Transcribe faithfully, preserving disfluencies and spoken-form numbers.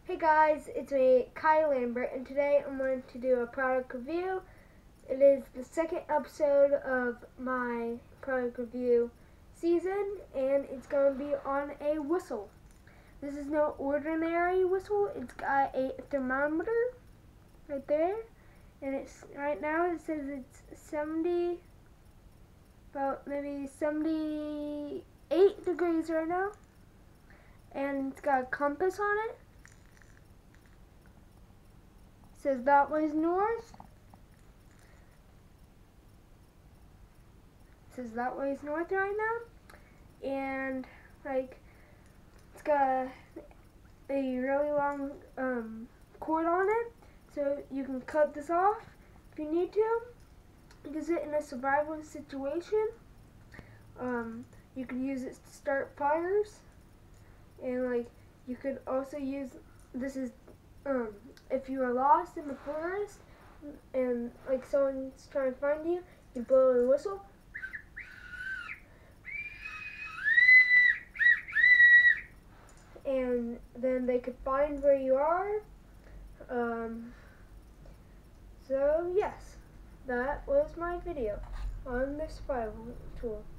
Hey guys, it's me, Kai Lambert, and today I'm going to do a product review. It is the second episode of my product review season, and it's going to be on a whistle. This is no ordinary whistle. It's got a thermometer right there, and it's right now it says it's seventy, about maybe seventy-eight degrees right now, and it's got a compass on it. Says that way's north. Says that way's north right now, and like it's got a, a really long um, cord on it, so you can cut this off if you need to. Use it in a survival situation. Um, you could use it to start fires, and like you could also use this is. Um, if you are lost in the forest and like someone's trying to find you, you blow a whistle, and then they could find where you are. Um, so yes, that was my video on the survival tool.